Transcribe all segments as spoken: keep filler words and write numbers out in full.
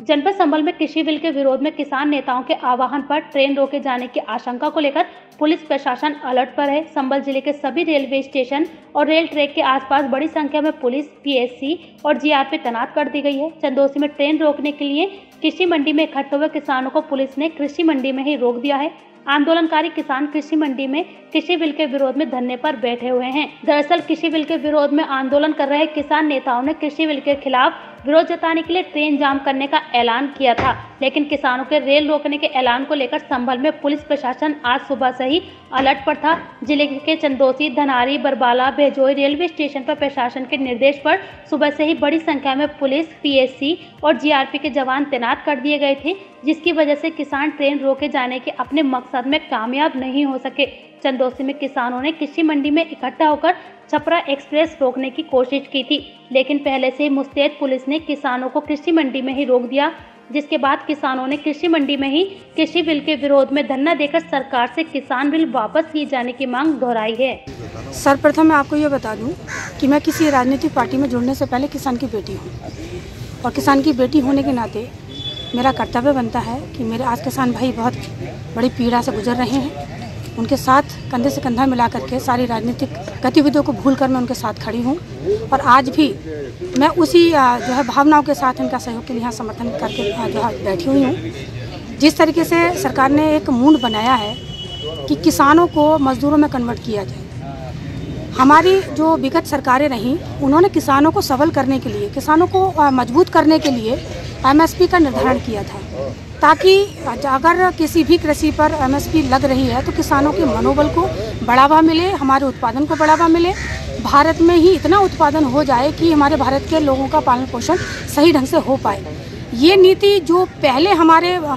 जनपद संभल में कृषि बिल के विरोध में किसान नेताओं के आह्वान पर ट्रेन रोके जाने की आशंका को लेकर पुलिस प्रशासन अलर्ट पर है। संभल जिले के सभी रेलवे स्टेशन और रेल ट्रैक के आसपास बड़ी संख्या में पुलिस, पीएससी और जीआरपी तैनात कर दी गई है। चंदौसी में ट्रेन रोकने के लिए कृषि मंडी में इकट्ठे हुए किसानों को पुलिस ने कृषि मंडी में ही रोक दिया है। आंदोलनकारी किसान कृषि मंडी में कृषि बिल के विरोध में धरने पर बैठे हुए हैं। दरअसल कृषि बिल के विरोध में आंदोलन कर रहे किसान नेताओं ने कृषि बिल के खिलाफ विरोध जताने के लिए ट्रेन जाम करने का ऐलान किया था, लेकिन किसानों के रेल रोकने के ऐलान को लेकर संभल में पुलिस प्रशासन आज सुबह से ही अलर्ट पर था। जिले के चंदौसी, धनारी, बरबाला, भेजोई रेलवे स्टेशन पर प्रशासन के निर्देश पर सुबह से ही बड़ी संख्या में पुलिस, पीएससी और जीआरपी के जवान तैनात कर दिए गए थे, जिसकी वजह से किसान ट्रेन रोके जाने के अपने मकसद में कामयाब नहीं हो सके। चंदौसी में किसानों ने कृषि मंडी में इकट्ठा होकर छपरा एक्सप्रेस रोकने की कोशिश की थी, लेकिन पहले से ही मुस्तैद पुलिस ने किसानों को कृषि मंडी में ही रोक दिया, जिसके बाद किसानों ने कृषि मंडी में ही कृषि बिल के विरोध में धरना देकर सरकार से किसान बिल वापस लिए जाने की मांग दोहराई है। सर्वप्रथम मैं आपको ये बता दूं कि मैं किसी राजनीतिक पार्टी में जुड़ने से पहले किसान की बेटी हूँ, और किसान की बेटी होने के नाते मेरा कर्तव्य बनता है कि मेरे आज किसान भाई बहुत बड़ी पीड़ा से गुजर रहे हैं। उनके साथ कंधे से कंधा मिला करके सारी राजनीतिक गतिविधियों को भूलकर मैं उनके साथ खड़ी हूँ, और आज भी मैं उसी जो है भावनाओं के साथ इनका सहयोग के लिए यहाँ समर्थन करके जो है बैठी हुई हूँ। जिस तरीके से सरकार ने एक मूड बनाया है कि किसानों को मजदूरों में कन्वर्ट किया जाए, हमारी जो विगत सरकारें रहीं उन्होंने किसानों को सबल करने के लिए, किसानों को मजबूत करने के लिए एमएसपी का निर्धारण किया था, ताकि अगर किसी भी कृषि पर एमएसपी लग रही है तो किसानों के मनोबल को बढ़ावा मिले, हमारे उत्पादन को बढ़ावा मिले, भारत में ही इतना उत्पादन हो जाए कि हमारे भारत के लोगों का पालन पोषण सही ढंग से हो पाए। ये नीति जो पहले हमारे आ,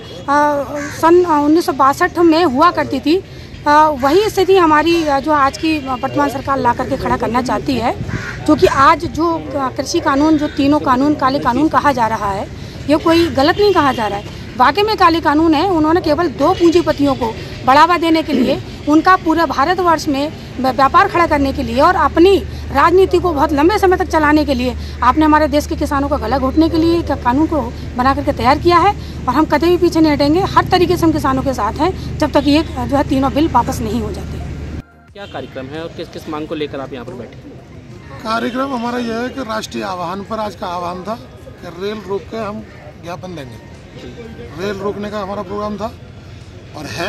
सन उन्नीस सौ बासठ में हुआ करती थी, आ, वही स्थिति हमारी जो आज की वर्तमान सरकार ला करके खड़ा करना चाहती है, क्योंकि आज जो कृषि कानून, जो तीनों कानून काले कानून कहा जा रहा है, ये कोई गलत नहीं कहा जा रहा है, वाकई में काले कानून है। उन्होंने केवल दो पूंजीपतियों को बढ़ावा देने के लिए, उनका पूरे भारतवर्ष में व्यापार खड़ा करने के लिए और अपनी राजनीति को बहुत लंबे समय तक चलाने के लिए आपने हमारे देश के किसानों का गला घोटने के लिए कानून को बना करके तैयार किया है, और हम कभी भी पीछे नहीं हटेंगे। हर तरीके से हम किसानों के साथ हैं जब तक ये जो है तीनों बिल वापस नहीं हो जाते। क्या कार्यक्रम है और किस किस मांग को लेकर आप यहाँ पर बैठे? कार्यक्रम हमारा यह है कि राष्ट्रीय आह्वान पर आज का आह्वान था कि रेल रोक के हम ज्ञापन देंगे। रेल रोकने का हमारा प्रोग्राम था और है।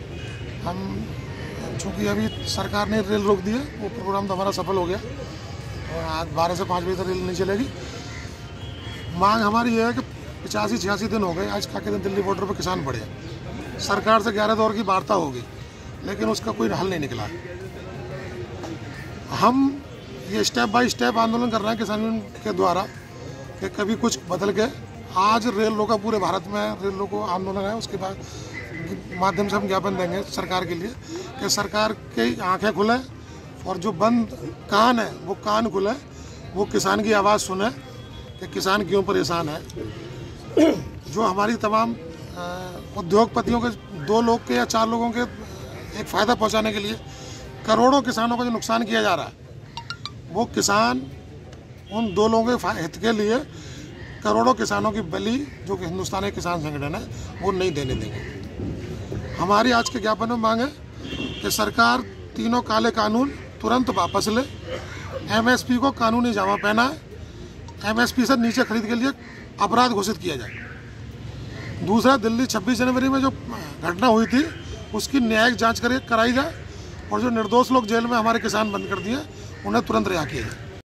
हम चूँकि अभी सरकार ने रेल रोक दी है, वो प्रोग्राम तो हमारा सफल हो गया, और आज बारह से पाँच बजे तक रेल नहीं चलेगी। मांग हमारी यह है कि पचासी छियासी दिन हो गए आज का दिन दिल्ली बॉर्डर पर किसान पड़े। सरकार से ग्यारह दौर की वार्ता होगी, लेकिन उसका कोई हल नहीं निकला। हम ये स्टेप बाय स्टेप आंदोलन कर रहे हैं किसानों के द्वारा कि कभी कुछ बदल के आज रेल रोका पूरे भारत में रेल रोको आंदोलन है। उसके बाद माध्यम से हम ज्ञापन देंगे सरकार के लिए कि सरकार की आंखें खुले और जो बंद कान है वो कान खुले, वो किसान की आवाज़ सुने कि किसान क्यों परेशान है। जो हमारी तमाम उद्योगपतियों के दो लोग के या चार लोगों के एक फ़ायदा पहुंचाने के लिए करोड़ों किसानों का जो नुकसान किया जा रहा है, वो किसान उन दो लोगों के हित के लिए करोड़ों किसानों की बलि जो कि हिंदुस्तानी किसान संगठन है वो नहीं देने देंगे। हमारी आज के ज्ञापन में मांग है कि सरकार तीनों काले कानून तुरंत वापस ले, एमएसपी को कानूनी जामा पहनाए, एमएसपी से नीचे खरीद के लिए अपराध घोषित किया जाए। दूसरा, दिल्ली छब्बीस जनवरी में जो घटना हुई थी उसकी न्यायिक जाँच कराई जाए, और जो निर्दोष लोग जेल में हमारे किसान बंद कर दिए उन्हें तुरंत रिहा किया जाए।